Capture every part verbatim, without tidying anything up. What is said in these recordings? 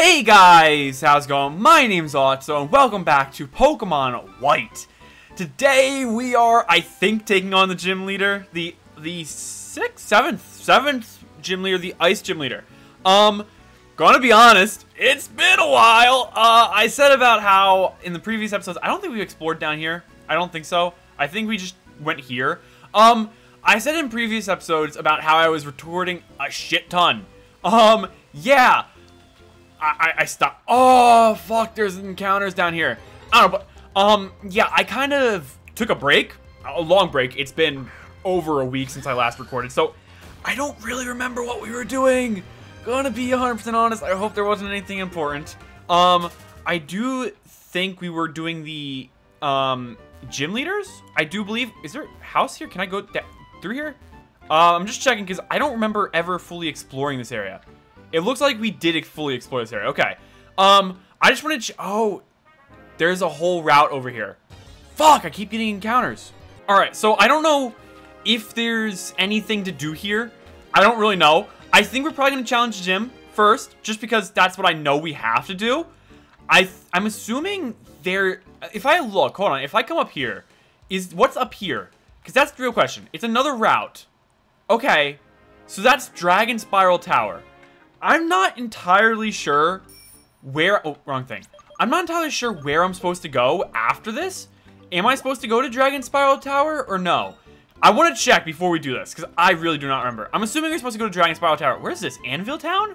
Hey guys, how's it going? My name's Otso and welcome back to Pokemon White. Today we are, I think, taking on the gym leader, the the sixth, seventh, seventh gym leader, the Ice gym leader. Um, gonna be honest, it's been a while. Uh, I said about how in the previous episodes, I don't think we explored down here. I don't think so. I think we just went here. Um, I said in previous episodes about how I was retorting a shit ton. Um, yeah. I, I stopped. Oh, fuck, there's encounters down here. I don't know, but, um, yeah, I kind of took a break, a long break. It's been over a week since I last recorded, so I don't really remember what we were doing. Gonna be one hundred percent honest, I hope there wasn't anything important. Um, I do think we were doing the, um, gym leaders, I do believe. Is there a house here? Can I go through here? Uh, I'm just checking, because I don't remember ever fully exploring this area. It looks like we did fully explore this area. Okay. Um, I just wanted to... Oh, there's a whole route over here. Fuck, I keep getting encounters. Alright, so I don't know if there's anything to do here. I don't really know. I think we're probably going to challenge the gym first, just because that's what I know we have to do. I, I'm assuming there... If I look, hold on, if I come up here, is what's up here? Because that's the real question. It's another route. Okay, so that's Dragon Spiral Tower. I'm not entirely sure where... Oh, wrong thing. I'm not entirely sure where I'm supposed to go after this. Am I supposed to go to Dragon Spiral Tower or no? I want to check before we do this, because I really do not remember. I'm assuming we're supposed to go to Dragon Spiral Tower. Where is this? Anvil Town?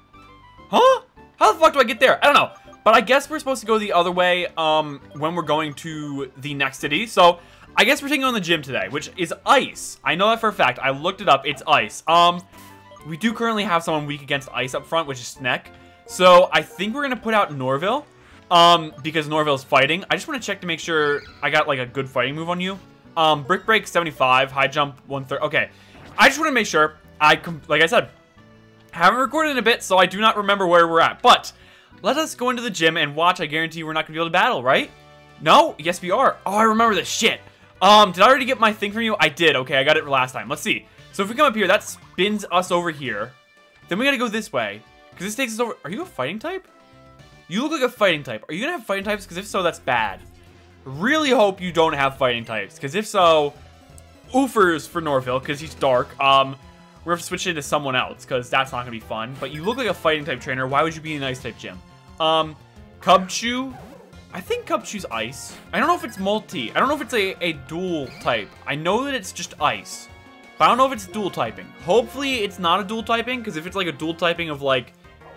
Huh? How the fuck do I get there? I don't know. But I guess we're supposed to go the other way um, when we're going to the next city. So, I guess we're taking on the gym today, which is Ice. I know that for a fact. I looked it up. It's Ice. Um... We do currently have someone weak against Ice up front, which is Sneck. So I think we're going to put out Norville. Um, because Norville's fighting. I just want to check to make sure I got like a good fighting move on you. Um, Brick Break seventy-five, High Jump one thirty. Okay. I just want to make sure I, like I said, haven't recorded in a bit, so I do not remember where we're at. But let us go into the gym and watch. I guarantee we're not going to be able to battle, right? No? Yes, we are. Oh, I remember this shit. Um, did I already get my thing from you? I did. Okay, I got it last time. Let's see. So if we come up here, that spins us over here. Then we gotta go this way. Because this takes us over... Are you a fighting type? You look like a fighting type. Are you gonna have fighting types? Because if so, that's bad. Really hope you don't have fighting types. Because if so... Oofers for Norville, because he's dark. Um, we're gonna have to switch into someone else, because that's not gonna be fun. But you look like a fighting type trainer. Why would you be an ice type gym? Um, Cubchoo. I think Cubchoo's ice. I don't know if it's multi. I don't know if it's a, a dual type. I know that it's just ice. I don't know if it's dual typing. Hopefully it's not a dual typing, because if it's like a dual typing of like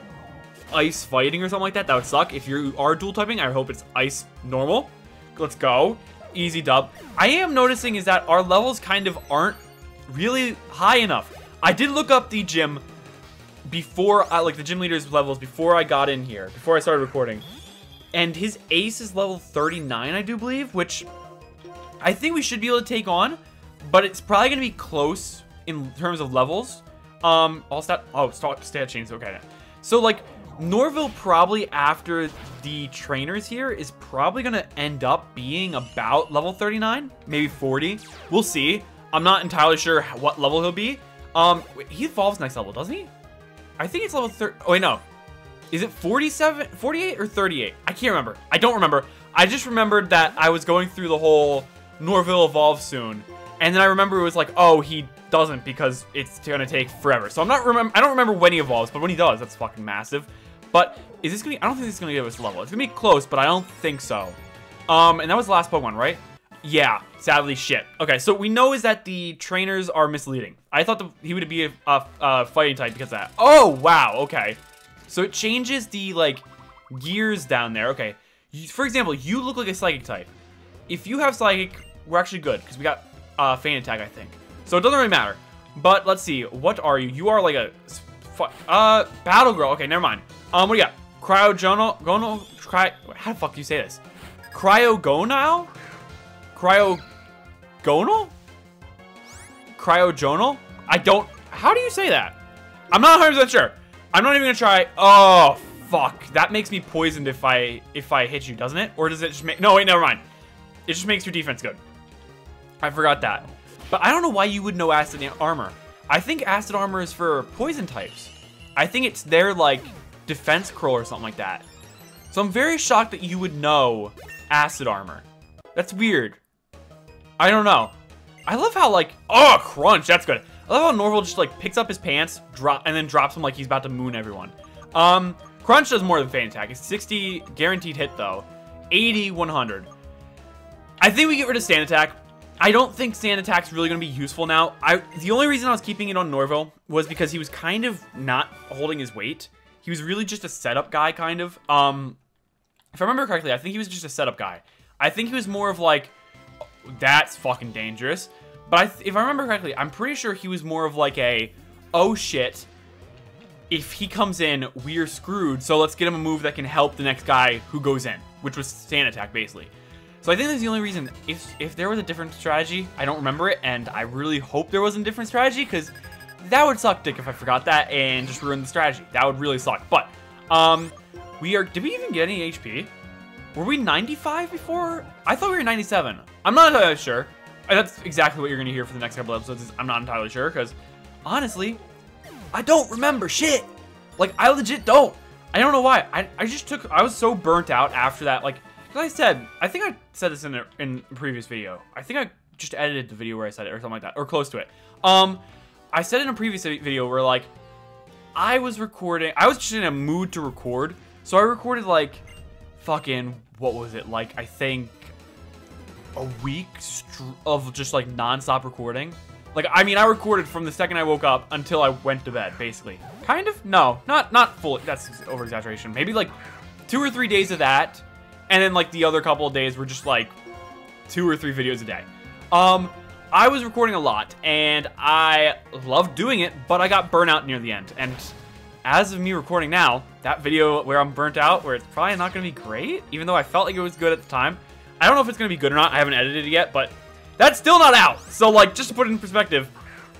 ice fighting or something like that, that would suck. If you are dual typing, I hope it's ice normal. Let's go. Easy dub. I am noticing is that our levels kind of aren't really high enough. I did look up the gym before, I, like the gym leader's levels before I got in here, before I started recording. And his ace is level thirty-nine, I do believe, which I think we should be able to take on. But it's probably going to be close in terms of levels. Um, all stat... Oh, stat, stat chains. Okay. So, like, Norville probably after the trainers here is probably going to end up being about level thirty-nine. Maybe forty. We'll see. I'm not entirely sure what level he'll be. Um, wait, he evolves next level, doesn't he? I think it's level thirty... Oh, wait, no. Is it forty-seven, forty-eight, or thirty-eight? I can't remember. I don't remember. I just remembered that I was going through the whole Norville evolve soon. And then I remember it was like, oh, he doesn't because it's gonna take forever. So I'm not remember. I don't remember when he evolves, but when he does, that's fucking massive. But is this gonna be? I don't think this is gonna give us level. It's gonna be close, but I don't think so. Um, and that was the last Pokemon, right? Yeah. Sadly, shit. Okay, so we know is that the trainers are misleading. I thought the, he would be a, a, a fighting type because of that. Oh wow. Okay. So it changes the like gears down there. Okay. For example, you look like a psychic type. If you have psychic, we're actually good because we got. Uh, Feint Attack, I think. So it doesn't really matter. But let's see. What are you? You are like a... Uh, Battle Girl. Okay, never mind. Um, what do you got? Cryogonal... Gonal... Cry... How the fuck do you say this? Cryogonal? Cryogonal? Cryogonal? I don't... How do you say that? I'm not one hundred percent sure. I'm not even gonna try... Oh, fuck. That makes me poisoned if I if I hit you, doesn't it? Or does it just make... No, wait, never mind. It just makes your defense good. I forgot that. But I don't know why you would know Acid Armor. I think Acid Armor is for poison types. I think it's their, like, defense curl or something like that. So I'm very shocked that you would know acid armor. That's weird. I don't know. I love how, like, oh, crunch, that's good. I love how Norval just, like, picks up his pants, drop, and then drops them like he's about to moon everyone. Um, Crunch does more than Feint Attack. It's sixty guaranteed hit, though. eighty, one hundred. I think we get rid of Sand Attack. I don't think Sand Attack's really going to be useful now. I The only reason I was keeping it on Norval was because he was kind of not holding his weight. He was really just a setup guy, kind of. Um, if I remember correctly, I think he was just a setup guy. I think he was more of, like, that's fucking dangerous. But I th if I remember correctly, I'm pretty sure he was more of, like, a, oh, shit. If he comes in, we're screwed, so let's get him a move that can help the next guy who goes in, which was Sand Attack, basically. So I think that's the only reason. If, if there was a different strategy, I don't remember it, and I really hope there wasn't a different strategy, because that would suck dick if I forgot that and just ruin the strategy. That would really suck. But, um, we are, did we even get any H P? Were we ninety-five before? I thought we were ninety-seven. I'm not entirely sure. That's exactly what you're going to hear for the next couple episodes, is I'm not entirely sure, because, honestly, I don't remember shit. Like, I legit don't. I don't know why. I, I just took... I was so burnt out after that. Like, like I said, I think I said this in a, in a previous video. I think I just edited the video where I said it or something like that. Or close to it. Um, I said in a previous video where, like, I was recording... I was just in a mood to record. So I recorded, like, fucking... What was it? Like, I think... a week of just, like, non-stop recording. Like, I mean, I recorded from the second I woke up until I went to bed, basically. Kind of? No, not not fully. That's over-exaggeration. Maybe, like, two or three days of that, and then, like, the other couple of days were just, like, two or three videos a day. Um, I was recording a lot, and I loved doing it, but I got burnt out near the end. And as of me recording now, that video where I'm burnt out, where it's probably not going to be great, even though I felt like it was good at the time, I don't know if it's going to be good or not. I haven't edited it yet, but that's still not out. So, like, just to put it in perspective,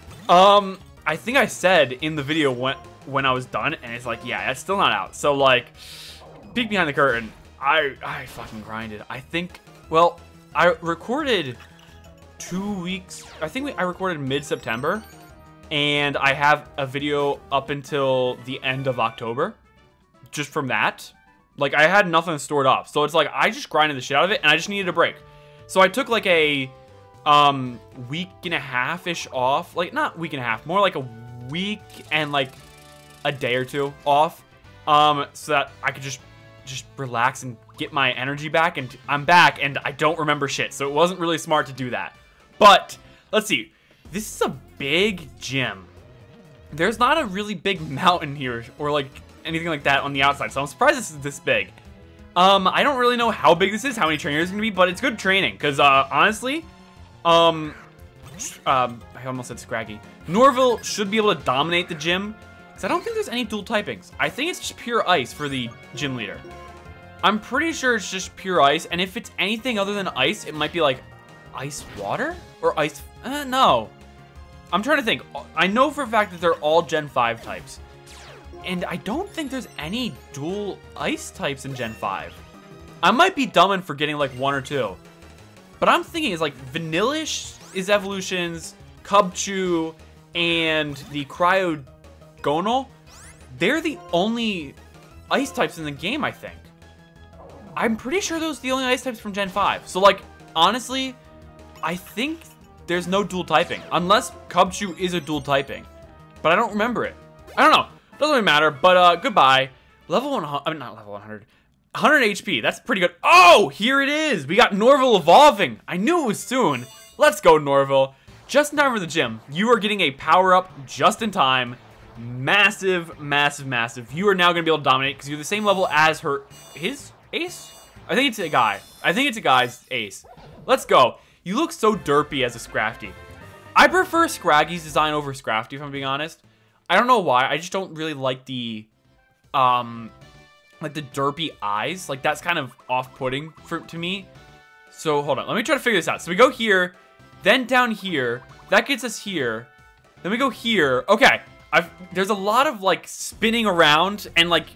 um, I think I said in the video when, when I was done, and it's like, yeah, that's still not out. So, like, peek behind the curtain, I, I fucking grinded. I think, well, I recorded two weeks, I think we, I recorded mid-September, and I have a video up until the end of October, just from that. Like, I had nothing stored up. So it's like, I just grinded the shit out of it, and I just needed a break. So I took, like, a um, week and a half-ish off. Like, not week and a half. More like a week and, like, a day or two off. Um, so that I could just, just relax and get my energy back. And I'm back, and I don't remember shit. So it wasn't really smart to do that. But, let's see. This is a big gym. There's not a really big mountain here. Or, like... anything like that on the outside, so I'm surprised this is this big. Um, I don't really know how big this is, how many trainers are gonna be, but it's good training, because, uh, honestly, um, um, I almost said Scraggy. Norval should be able to dominate the gym, because I don't think there's any dual typings. I think it's just pure ice for the gym leader. I'm pretty sure it's just pure ice, and if it's anything other than ice, it might be, like, ice water? Or ice, uh, no. I'm trying to think. I know for a fact that they're all Gen five types. And I don't think there's any dual ice types in Gen five. I might be dumb and forgetting like one or two. But I'm thinking it's like Vanillish is evolutions, Cubchoo, and the Cryogonal. They're the only ice types in the game, I think. I'm pretty sure those are the only ice types from Gen five. So like, honestly, I think there's no dual typing. Unless Cubchoo is a dual typing. But I don't remember it. I don't know. Doesn't really matter, but uh, goodbye. Level one hundred, I mean, not level one hundred. one hundred H P, that's pretty good. Oh, here it is. We got Norval evolving. I knew it was soon. Let's go, Norval. Just in time for the gym. You are getting a power-up just in time. Massive, massive, massive. You are now going to be able to dominate because you're the same level as her, his ace? I think it's a guy. I think it's a guy's ace. Let's go. You look so derpy as a Scrafty. I prefer Scraggy's design over Scrafty, if I'm being honest. I don't know why. I just don't really like the, um, like the derpy eyes. Like that's kind of off-putting for to me. So hold on. Let me try to figure this out. So we go here, then down here. That gets us here. Then we go here. Okay. I've, there's a lot of like spinning around and like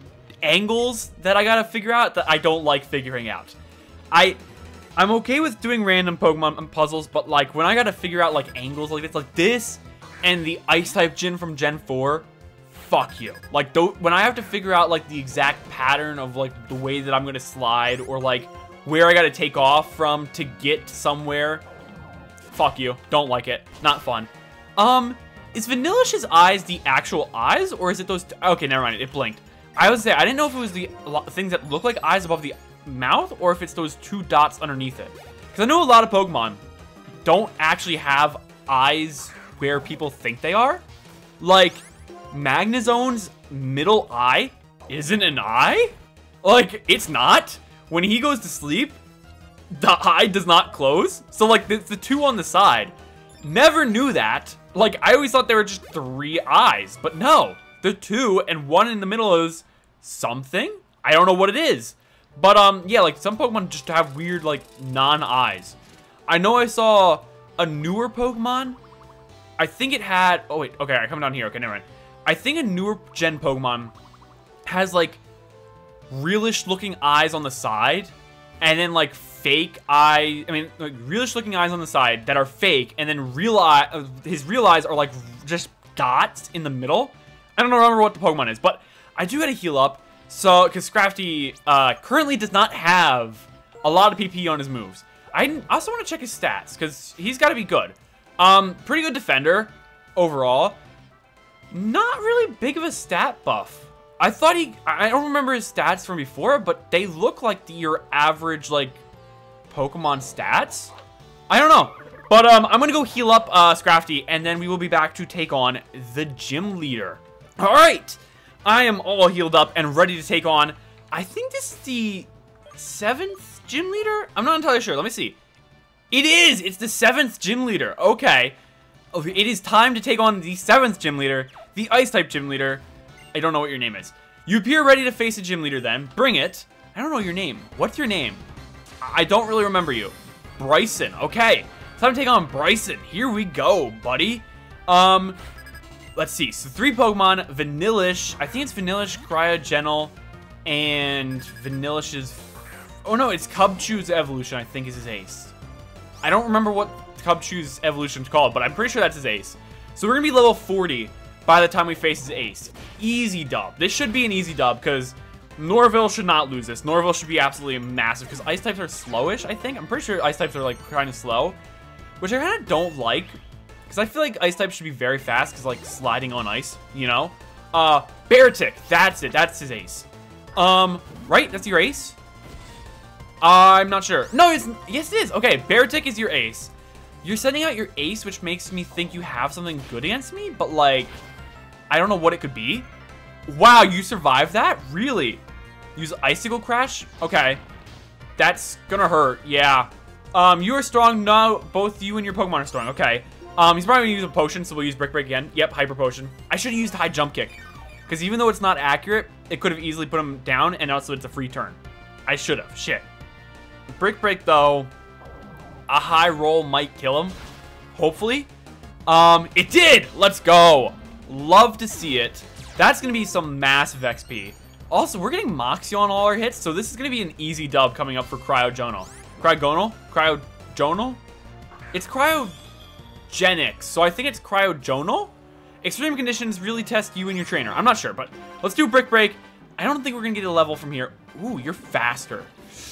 angles that I gotta figure out that I don't like figuring out. I, I'm okay with doing random Pokemon puzzles, but like when I gotta figure out like angles like this, like this. And the Ice-type Gym from Gen four, fuck you. Like, th when I have to figure out, like, the exact pattern of, like, the way that I'm gonna slide or, like, where I gotta take off from to get somewhere, fuck you. Don't like it. Not fun. Um, is Vanillish's eyes the actual eyes, or is it those... Okay, never mind. It blinked. I would say, I didn't know if it was the things that look like eyes above the mouth, or if it's those two dots underneath it. Because I know a lot of Pokemon don't actually have eyes where people think they are. Like, Magnezone's middle eye isn't an eye? Like, it's not. When he goes to sleep, the eye does not close. So, like, it's the two on the side. Never knew that. Like, I always thought there were just three eyes. But no, the two, and one in the middle is something? I don't know what it is. But, um, yeah, like, some Pokemon just have weird, like, non-eyes. I know I saw a newer Pokemon. I think it had... Oh, wait. Okay, I come down here. Okay, never mind. I think a newer gen Pokemon has, like, realish-looking eyes on the side. And then, like, fake eye... I mean, like, realish-looking eyes on the side that are fake. And then real eye... Uh, his real eyes are, like, just dots in the middle. I don't remember what the Pokemon is. But I do gotta heal up. So, because Scrafty uh, currently does not have a lot of P P on his moves. I also want to check his stats, because he's got to be good. Um, pretty good defender, overall. Not really big of a stat buff. I thought he... I don't remember his stats from before, but they look like the, your average, like, Pokemon stats. I don't know. But, um, I'm going to go heal up uh, Scrafty, and then we will be back to take on the gym leader. All right. I am all healed up and ready to take on... I think this is the seventh gym leader? I'm not entirely sure. Let me see. It is! It's the seventh gym leader. Okay. It is time to take on the seventh gym leader, the Ice-type gym leader. I don't know what your name is. You appear ready to face a gym leader then. Bring it. I don't know your name. What's your name? I don't really remember you. Bryson. Okay. Time to take on Bryson. Here we go, buddy. Um, let's see. So three Pokemon. Vanillish. I think it's Vanillish, Cryogenal, and Vanillish's... Oh no, it's Cubchoo's evolution, I think, is his ace. I don't remember what Cubchoo's evolution is called, but I'm pretty sure that's his ace. So we're going to be level forty by the time we face his ace. Easy dub. This should be an easy dub, because Norville should not lose this. Norville should be absolutely massive, because ice types are slowish, I think. I'm pretty sure ice types are, like, kind of slow, which I kind of don't like, because I feel like ice types should be very fast, because, like, sliding on ice, you know? Uh, Beartic. That's it. That's his ace. Um, right? That's your ace? I'm not sure. No, it's... Yes, it is. Okay, Beartic is your ace. You're sending out your ace, which makes me think you have something good against me, but, like, I don't know what it could be. Wow, you survived that? Really? Use Icicle Crash? Okay. That's gonna hurt. Yeah. Um, you are strong. No, both you and your Pokemon are strong. Okay. Um, he's probably gonna use a potion, so we'll use Brick Break again. Yep, Hyper Potion. I should have used High Jump Kick, because even though it's not accurate, it could have easily put him down, and also it's a free turn. I should have. Shit. Brick Break, though, a high roll might kill him. Hopefully. Um, it did! Let's go. Love to see it. That's going to be some massive X P. Also, we're getting Moxie on all our hits, so this is going to be an easy dub coming up for Cryogonal. Cryogonal? Cryogonal? It's Cryogenics, so I think it's Cryogonal? Extreme conditions really test you and your trainer. I'm not sure, but let's do Brick Break. I don't think we're going to get a level from here. Ooh, you're faster.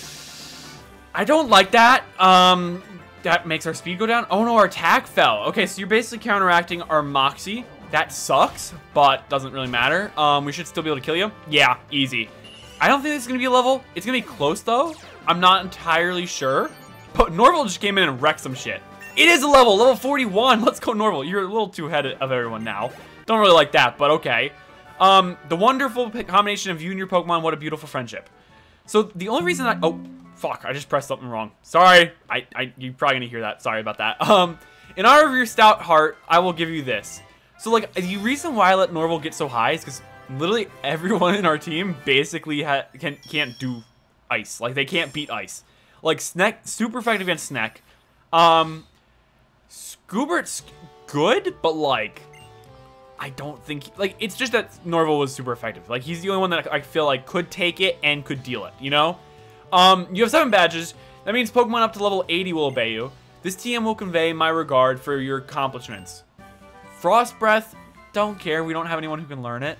I don't like that. Um, that makes our speed go down. Oh no, our attack fell. Okay, so you're basically counteracting our Moxie. That sucks, but doesn't really matter. Um, we should still be able to kill you. Yeah, easy. I don't think this is going to be a level. It's going to be close, though. I'm not entirely sure. But Norville just came in and wrecked some shit. It is a level, level forty-one. Let's go, Norville. You're a little too ahead of everyone now. Don't really like that, but okay. Um, the wonderful combination of you and your Pokemon. What a beautiful friendship. So the only reason I... Oh... Fuck, I just pressed something wrong. Sorry. I, I, you're probably gonna hear that. Sorry about that. Um, in honor of your stout heart, I will give you this. So, like, the reason why I let Norville get so high is because literally everyone in our team basically ha can, can't do ice. Like, they can't beat ice. Like, Sneck, super effective against Sneck. Um, Scoobert's good, but, like, I don't think... Like, it's just that Norville was super effective. Like, he's the only one that I feel like could take it and could deal it, you know? Um, you have seven badges. That means Pokemon up to level eighty will obey you. This T M will convey my regard for your accomplishments. Frost Breath, don't care. We don't have anyone who can learn it.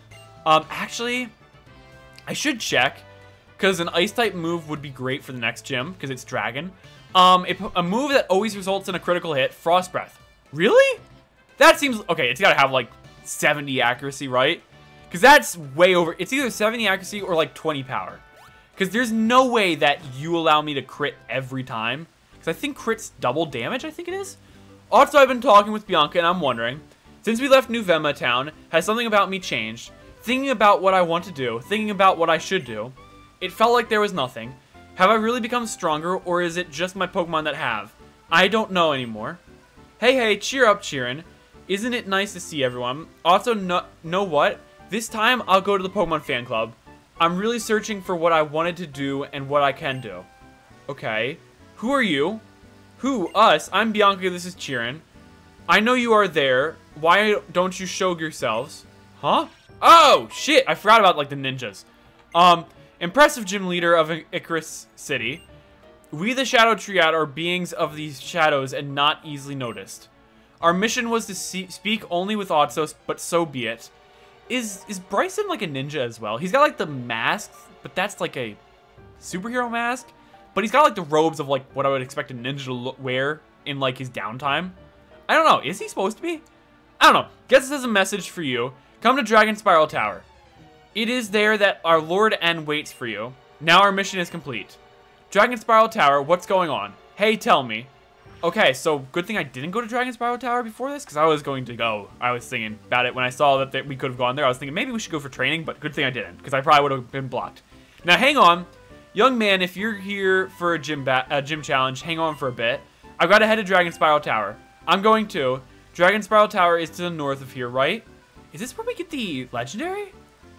Um, actually, I should check, because an Ice-type move would be great for the next gym, because it's Dragon. Um, a, a move that always results in a critical hit, Frost Breath. Really? That seems... Okay, it's got to have, like, seventy accuracy, right? Because that's way over... It's either seventy accuracy or, like, twenty power. Because there's no way that you allow me to crit every time. Because I think crit's double damage, I think it is. Also, I've been talking with Bianca, and I'm wondering, since we left New Venma Town, has something about me changed? Thinking about what I want to do, thinking about what I should do, it felt like there was nothing. Have I really become stronger, or is it just my Pokemon that have? I don't know anymore. Hey, hey, cheer up, cheerin'. Isn't it nice to see everyone? Also, no, know what? This time, I'll go to the Pokemon fan club. I'm really searching for what I wanted to do and what I can do. Okay. Who are you? Who? Us? I'm Bianca, this is Cheerin'. I know you are there. Why don't you show yourselves? Huh? Oh, shit! I forgot about, like, the ninjas. Um, impressive gym leader of Icarus City. We, the Shadow Triad, are beings of these shadows and not easily noticed. Our mission was to see speak only with Otsos, but so be it. Is is Bryson like a ninja as well? He's got like the mask, but that's like a superhero mask. But he's got like the robes of like what I would expect a ninja to look, wear in like his downtime. I don't know. Is he supposed to be? I don't know. Guess this is a message for you. Come to Dragon Spiral Tower. It is there that our Lord N waits for you. Now our mission is complete. Dragon Spiral Tower, what's going on? Hey, tell me. Okay, so good thing I didn't go to Dragon Spiral Tower before this, because I was going to go. I was thinking about it when I saw that, that we could have gone there. I was thinking maybe we should go for training, but good thing I didn't, because I probably would have been blocked. Now, hang on. Young man, if you're here for a gym, ba a gym challenge, hang on for a bit. I've got to head to Dragon Spiral Tower. I'm going to. Dragon Spiral Tower is to the north of here, right? Is this where we get the legendary?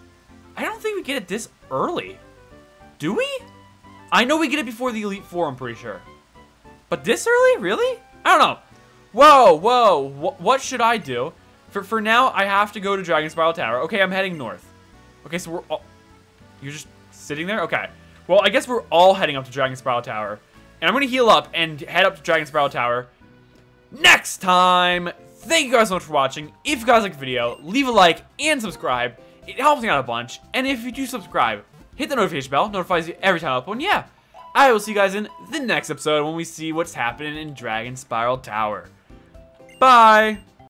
I don't think we get it this early. Do we? I know we get it before the Elite Four, I'm pretty sure. But this early? Really? I don't know. Whoa, whoa. Wh what should I do? For for now, I have to go to Dragon Spiral Tower. Okay, I'm heading north. Okay, so we're all... You're just sitting there? Okay. Well, I guess we're all heading up to Dragon Spiral Tower. And I'm going to heal up and head up to Dragon Spiral Tower next time. Thank you guys so much for watching. If you guys like the video, leave a like and subscribe. It helps me out a bunch. And if you do subscribe, hit the notification bell. Notifies you every time I upload. And yeah. I will see you guys in the next episode when we see what's happening in Dragon Spiral Tower. Bye!